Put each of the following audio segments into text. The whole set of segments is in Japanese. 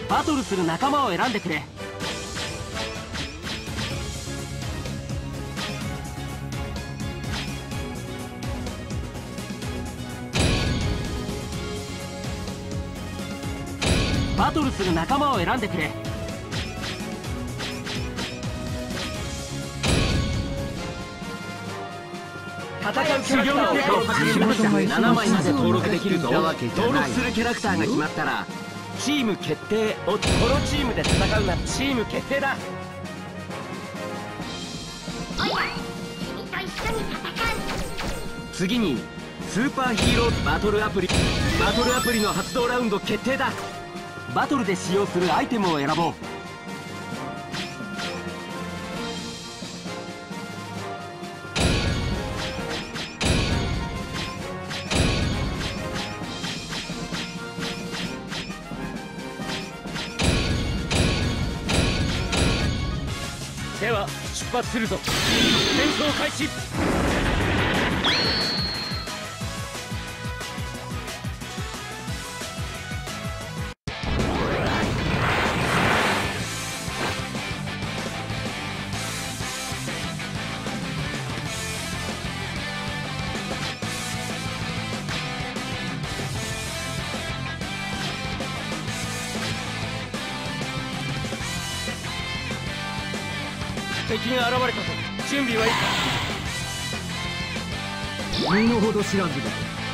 バトルする仲間を選んでくれ。バトルする仲間を選んでくれ。戦う修行の成果を発揮しました。7枚まで登録できるぞ。登録するキャラクターが決まったらチーム決定。このチームで戦うならチーム決定だ。次にスーパーヒーローバトルアプリの発動ラウンド決定だ。バトルで使用するアイテムを選ぼう。では出発するぞ。戦争開始。敵が現れたぞ。準備はいいか。身の程知らずだ。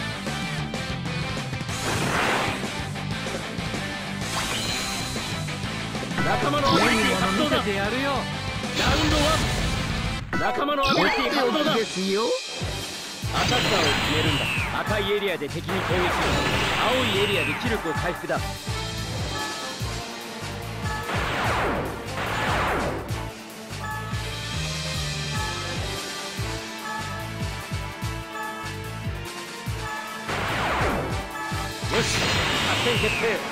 仲間のアビリティ発動だ。ラウンド1、仲間のアビリティ発動だ。ですよ。アタッカーを決めるんだ。赤いエリアで敵に攻撃、青いエリアで気力を回復だ。よし、作戦決定。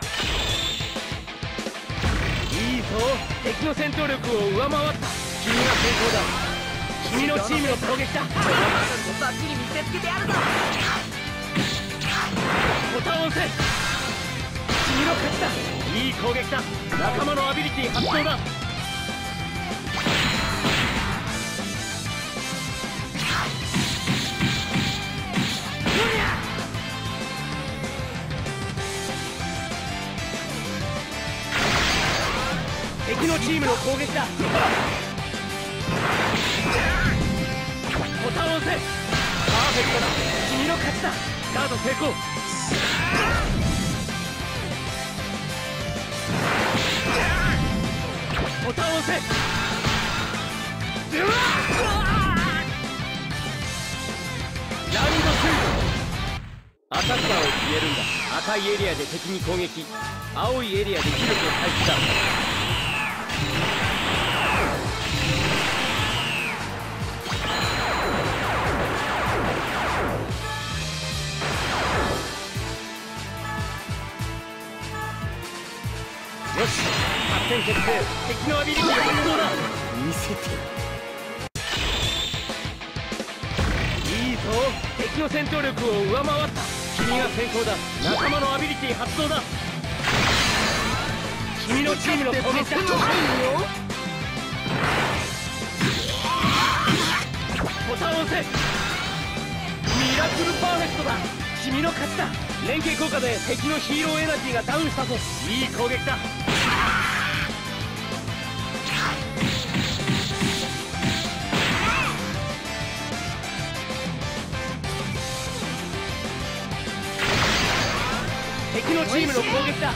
いいぞ、敵の戦闘力を上回った。君が先行だ。君のチームの攻撃だ。バッチリ見せつけてやるぞ。ボタンを押せ。君の勝ちだ。いい攻撃だ。仲間のアビリティ発動だ。敵のチームの攻撃だ。ボタンを押せ。パーフェクトだ。君の勝ちだ。ガード成功。ボタンを押せ。ラウンド2、アタッカーを決めるんだ。赤いエリアで敵に攻撃、青いエリアで気力を回復だ。よし、作戦決定。敵のアビリティ発動だ。見せて。いいぞ、敵の戦闘力を上回った。君が先行だ。仲間のアビリティ発動だ。君のチームの攻撃だ。ボタンを押せ。ミラクルパーフェクトだ。君の勝ちだ。連携効果で敵のヒーローエナジーがダウンしたぞ。いい攻撃だ。敵のチームの攻撃だ。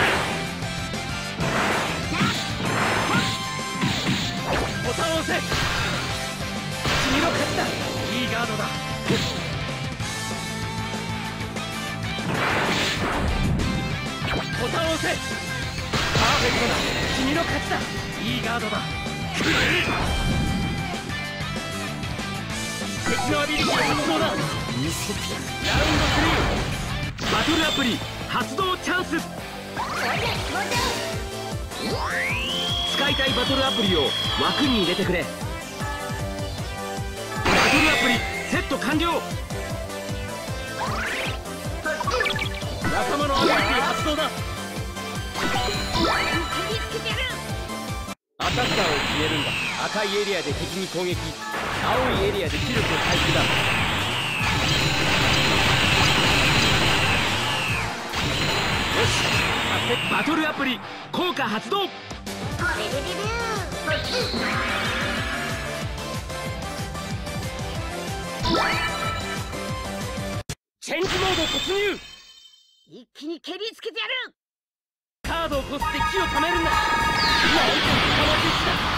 ボタンを押せ。君の勝ちだ。いいガードだ。ボタンを押せ。パーフェクトだ。君の勝ちだ。いいガードだ。敵のアビリティ発動だ。ラウンド3、バトルアプリ発動チャンス。使いたいバトルアプリを枠に入れてくれ。バトルアプリセット完了。仲間のアビリティ発動だ。 けてやる。 アタッカーを決めるんだ。赤いエリアで敵に攻撃、青いエリアで気力回復だ。よし、バトルアプリ効果発動。 レレレチェンジモード突入。 一気に蹴りつけてやる。 カードをこすって気をためるんだ。なんとかわずきだ。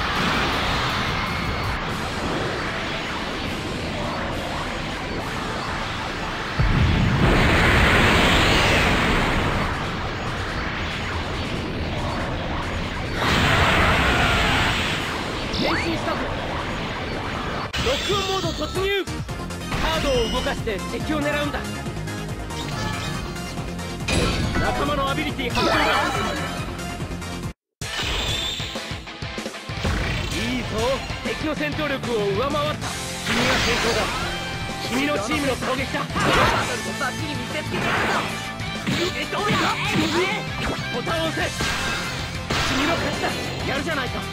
変身したぞ。ロックオンモード突入。カードを動かして敵を狙うんだ。仲間のアビリティ発動だ。いいぞ、敵の戦闘力を上回った。君が先頭だ。君のチームの攻撃だ。 バッチリ見せつけてやるぞ。どうや。 ボタンを押せ。君の勝ちだ。やるじゃないか。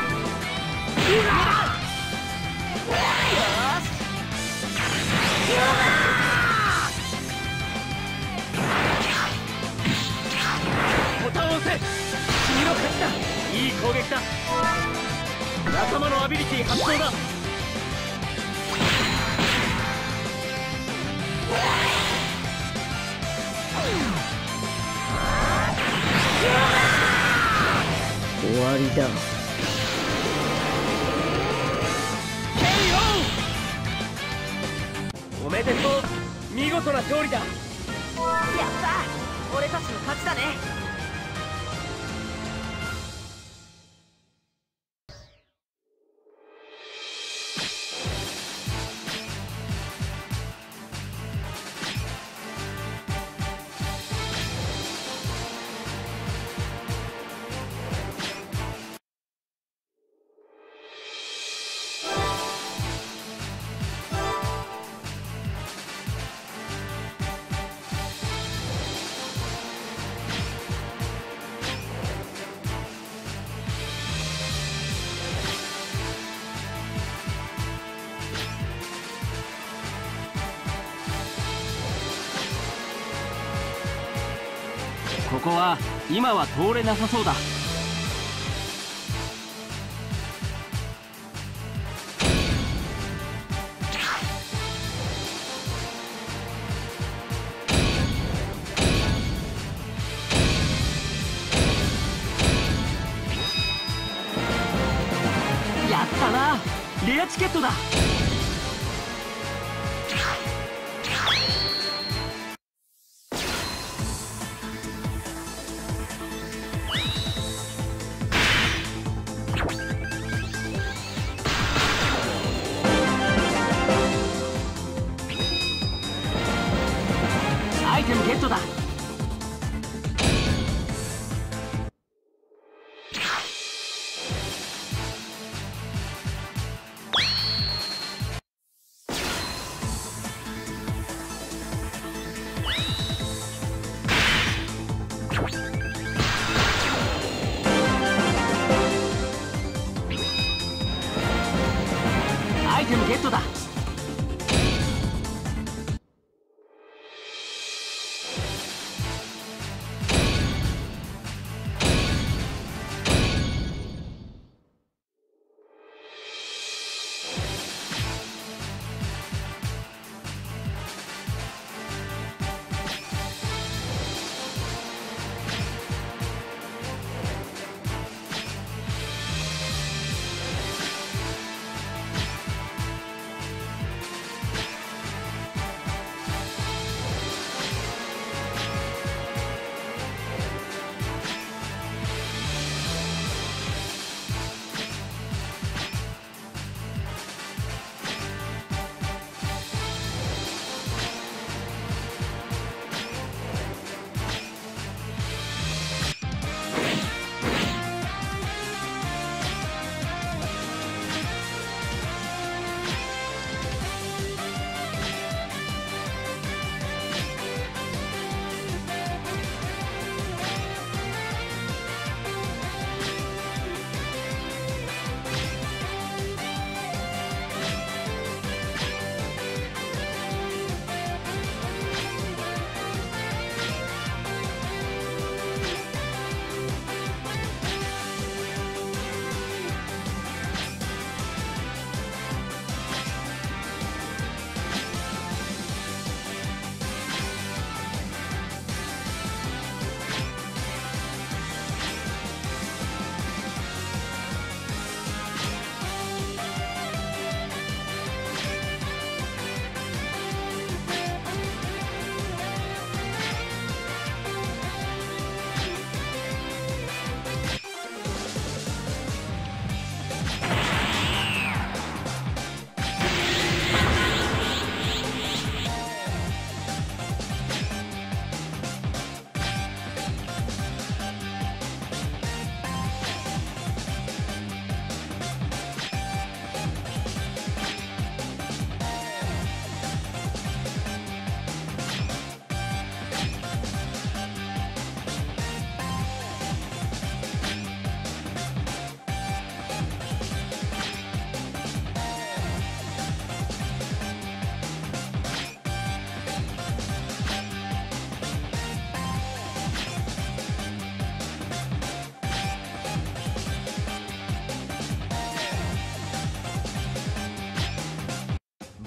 ボタンを押せ。君の勝ちだ。いい攻撃だ。仲間のアビリティ発動だ。終わりだ。おめでとう。見事な勝利だ。 やった。俺たちの勝ちだね。 ここは今は通れなさそうだ。やったな。レアチケットだ。アイテムゲットだ。アイテムゲットだ。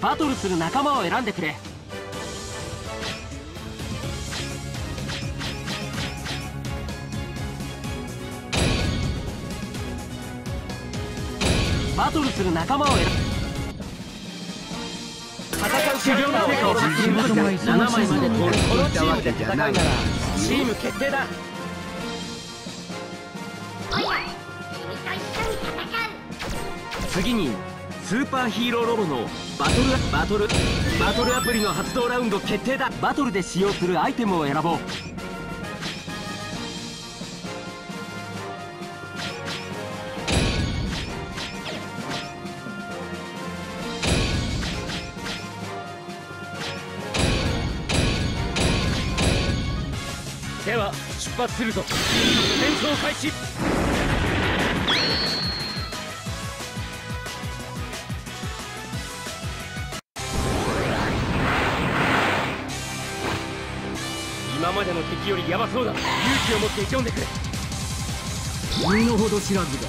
バトルする仲間を選んでくれ。バトルする仲間を選ぶ。戦う修行の成果を発揮するときは7枚まで通る。このチームで戦うならチーム決定だ。次にスーパーヒーローロボのバトルアプリの発動ラウンド決定だ。バトルで使用するアイテムを選ぼう。では出発するぞ。戦争開始。今までの敵よりヤバそうだ。勇気を持って挑んでくれ。 身の程知らずだ。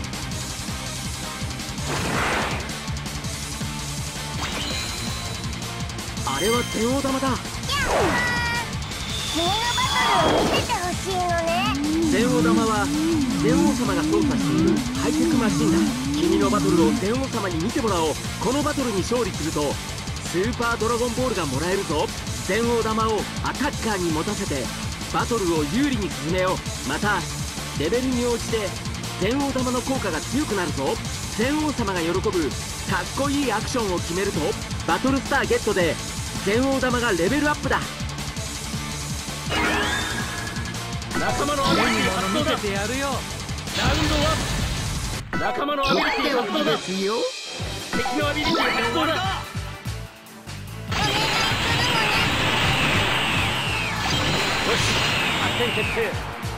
あれは電王玉だ。 君のバトルを見せてほしいのね。 電王玉は電王様が操作しているハイテクマシンだ。君のバトルを電王様に見てもらおう。このバトルに勝利するとスーパードラゴンボールがもらえるぞ。電王玉をアタッカーに持たせてバトルを有利に進めよう。またレベルに応じて電王玉の効果が強くなるぞ。電王様が喜ぶかっこいいアクションを決めるとバトルスターゲットで電王玉がレベルアップだ。仲間のアビリティ発動だ。てやるよ。ラウンド1。仲間のアビリティ発動だ。敵のアビリティ発動だ。よし、発展決定。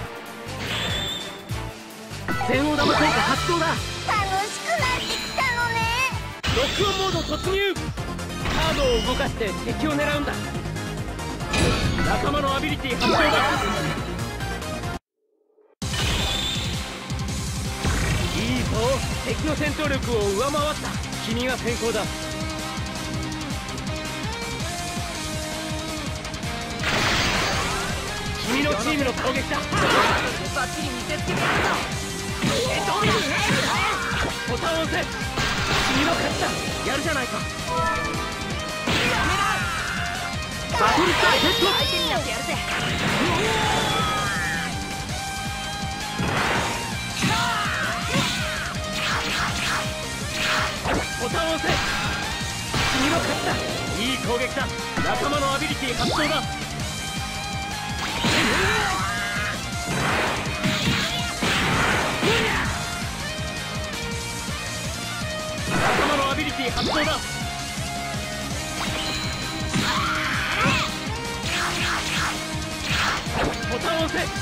電王玉効果発動だ。 楽しくなってきたのね。 ロックオンモード突入。カードを動かして敵を狙うんだ。仲間のアビリティ発動だ。いいぞ、敵の戦闘力を上回った。君が先行だ。君のチームの攻撃だ。 バッチリ見せつけてやるぞ。 ボタンを押せ。君の勝ちだ。やるじゃないか。バトルスターセット。 相手になってやるぜ。 ボタンを押せ。君の勝ちだ。いい攻撃だ。仲間のアビリティ発動だ。仲間のアビリティ発動だ。ボタンを押せ。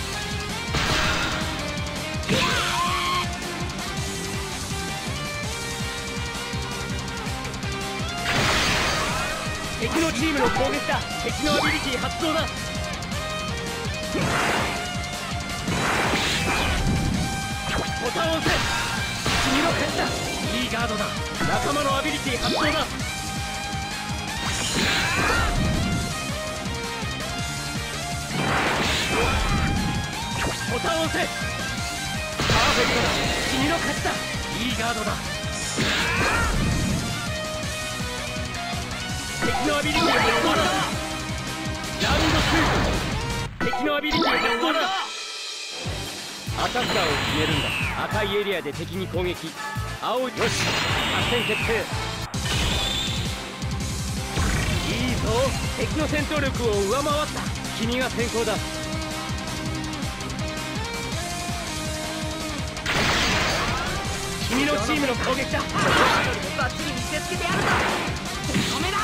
敵のチームの攻撃だ。敵のアビリティ発動だ。ボタンを押せ。君の勝ちだ。いいガードだ。仲間のアビリティ発動だ。ボタンを押せ。パーフェクトだ。君の勝ちだ。いいガードだ。敵のアビリティ発動だ。ラウンド2。敵のアビリティ発動だ。アタッカーを決めるんだ。赤いエリアで敵に攻撃。青い。よし、作戦決定。いいぞ、敵の戦闘力を上回った。君が先行だ。君のチームの攻撃だ。 バッチリ見せつけてやるぞ。止めだ。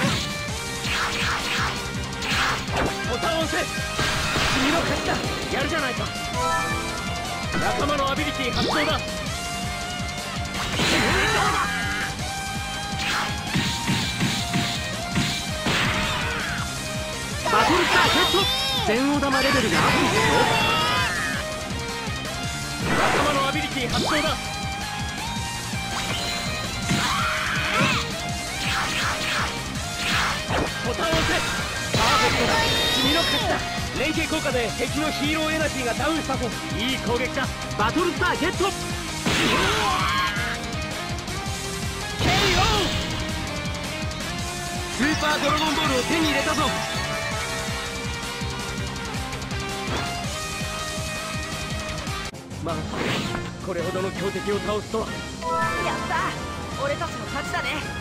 ボタンを押せ。君の勝ちだ。やるじゃないか。仲間のアビリティ発動だ。バトルスターセット。電王玉レベルがアップするぞ。仲間のアビリティ発動だ。 ボタンを押せ。パーフェクトだ。君の勝ちだ。連携効果で敵のヒーローエナジーがダウンしたぞ。いい攻撃だ。バトルスターゲット。KO。スーパードラゴンボールを手に入れたぞ。まあこれほどの強敵を倒すとは。 やった、俺たちの勝ちだね。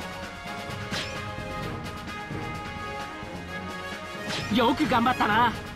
よく頑張ったな。